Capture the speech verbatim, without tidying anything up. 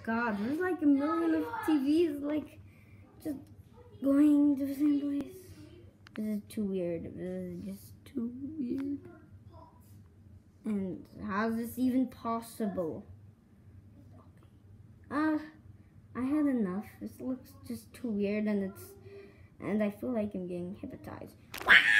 god, there's like a million of T Vs like just going to the same place. This is too weird. This is just too weird. And how is this even possible? Ah, uh, I had enough. This looks just too weird, and it's and I feel like I'm getting hypnotized.